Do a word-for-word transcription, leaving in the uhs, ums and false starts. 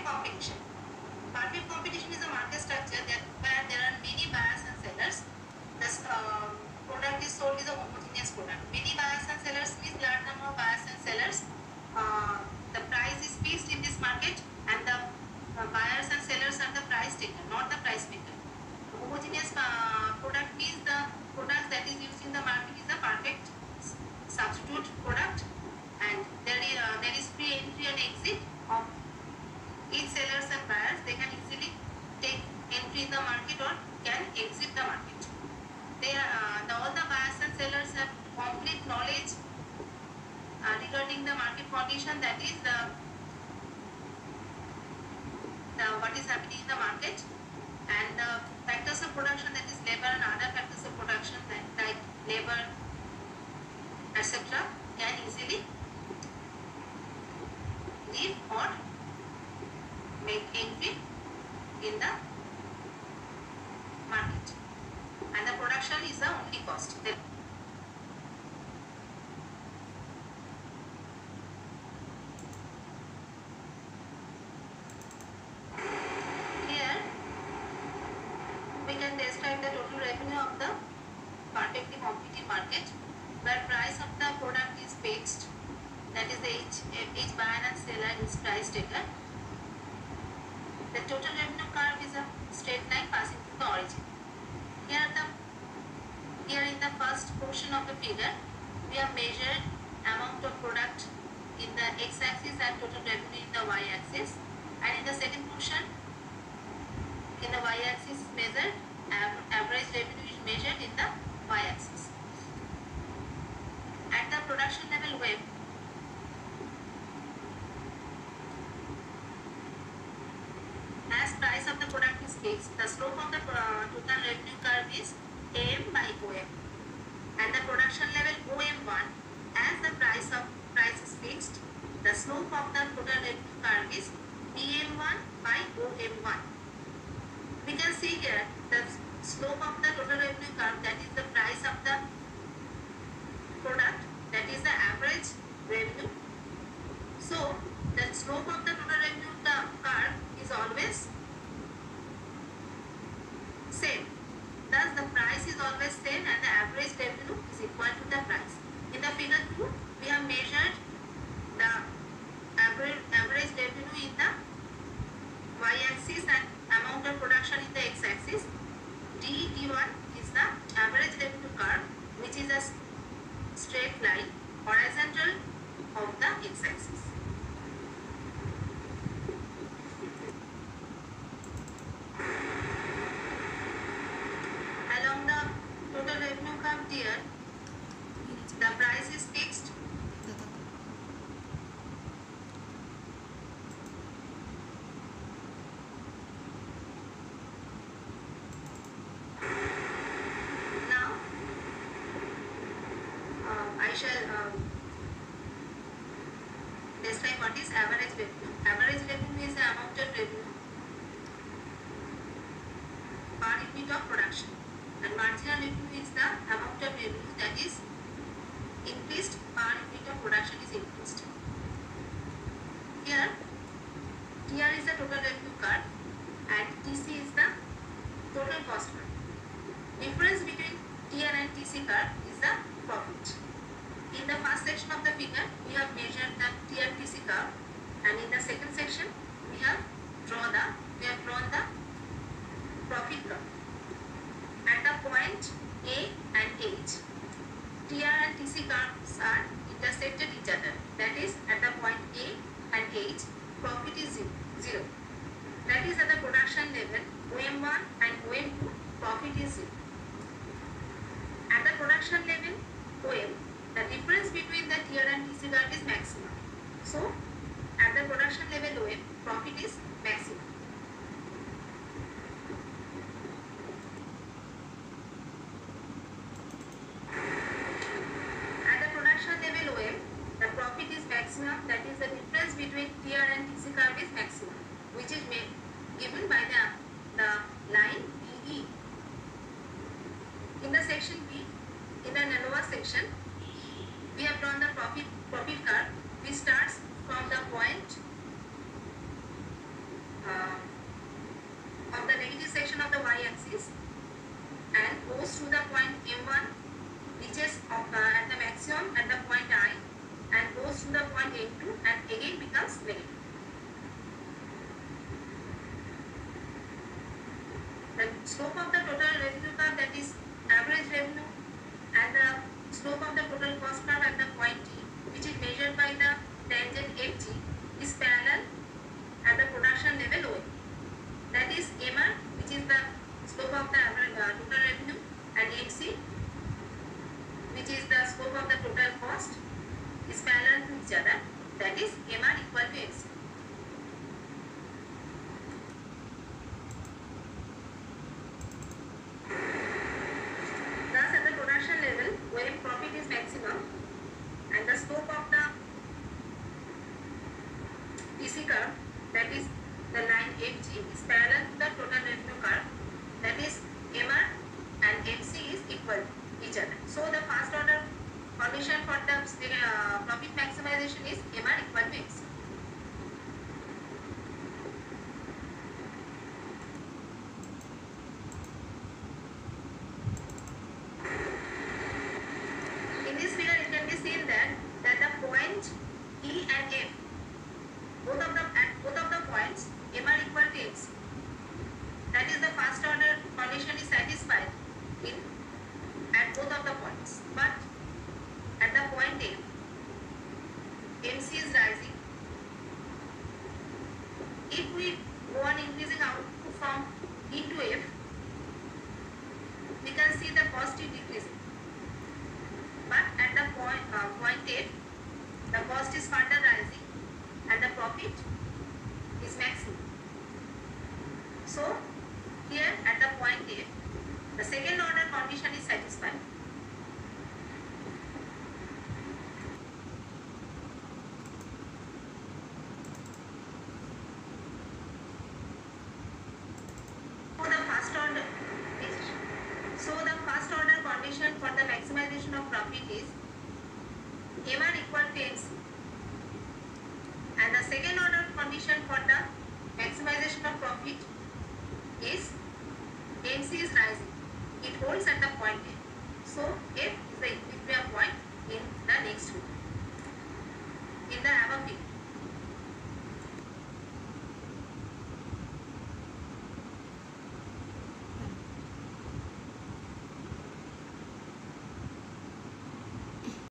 perfect competition. Perfect competition is a market structure that where there are many buyers and sellers. This uh, product is sold is a homogeneous product. Many buyers and sellers means large number of buyers and sellers. Uh, the price is fixed in this market, and the uh, buyers and sellers are the price taker, not the price maker. Homogeneous uh, product means the product that is used in the market is a perfect substitute product, and there is, uh, there is free entry and exit of each sellers and buyers. They can easily take entry in the market or can exit the market. They are, uh, the, all the buyers and sellers have complete knowledge uh, regarding the market condition, that is the, the what is happening in the market, and the factors of production, that is labor and other factors of production that, like labor, et cetera, can easily leave or make entry in the market, and the production is the only cost. Here we can describe the total revenue of the perfectly competitive market, where price of the product is fixed, that is the each, each buyer and seller is price taker. The total revenue curve is a straight line passing through the origin. Here, the, here in the first portion of the figure, we have measured amount of product in the x-axis and total revenue in the y-axis, and in the second portion, in the y-axis is measured, average revenue is measured in the y-axis. At the production level web, as price of the product is fixed, the slope of the uh, total revenue curve is A M by O M, and the production level O M one, as the price of price is fixed, the slope of the total revenue curve is B M one by O M one. We can see here the slope of the total revenue curve, that is the price of the product, that is the average revenue. So the slope of the total revenue curve is always same. Thus the price is always same and the average revenue is equal to the price. In the figure two, we have measured the average, average revenue in the y-axis and amount of production in the x-axis. D D one is the average revenue curve, which is a straight line horizontal of the x-axis. Along the total revenue curve here, the price is fixed. Now, uh, I shall um, describe what is average revenue. Average revenue is the amount of revenue per unit of production, and marginal revenue is the amount of revenue that is increased per unit of production is increased. Here, T R is the total revenue curve and T C is the total cost curve. Difference between T R and T C curve is the profit. In the first section of the figure, we have measured the T R T C curve, and in the second section, we have drawn the we have drawn the profit curve. At the point A and H, T R and T C curves are intersected each other. That is, at the point A and H, profit is zero. That is, at the production level, O M one and O M two, profit is zero. At the production level, O M, the difference between the T R and T C curve is maximum. So, at the production level O M, profit is maximum. At the production level O M, the profit is maximum, that is the difference between T R and T C curve is maximum, which is made, given by the, the line B E. In the section B, in the lower section, we have drawn the profit profit curve, which starts from the point slope of the total revenue curve, that is average revenue, and the slope of the total cost curve at the point T, which is measured by the tangent F G, is parallel at the production level O. That is M R, which is the slope of the average uh, total revenue, and M C, which is the slope of the total cost, is parallel to each other. That is M R equal to M C. Thus, at the production level, when profit is maximum and the slope of the P C curve, that is the line F G, is parallel to the total revenue curve, that is M R and M C is equal to each other. So, the first order condition for the uh, profit maximization is M R equal to M C. In this figure, it can be seen that that the point E and F, both of them at both of the points, M R equal to M C. That is the first order condition is satisfied in at both of the points. But at the point A, M C is rising. If we go on increasing output from E to F, we can see the cost is decreasing. But at the point, uh, point A, the cost is further rising and the profit is maximum. So, here at the point A, the second order condition is satisfied. So the first order is, so the first order condition for the maximization of profit is M R equal to M C, and the second order condition for the maximization of profit is M C is rising. It holds at the point A. So F is the equilibrium point in the next one.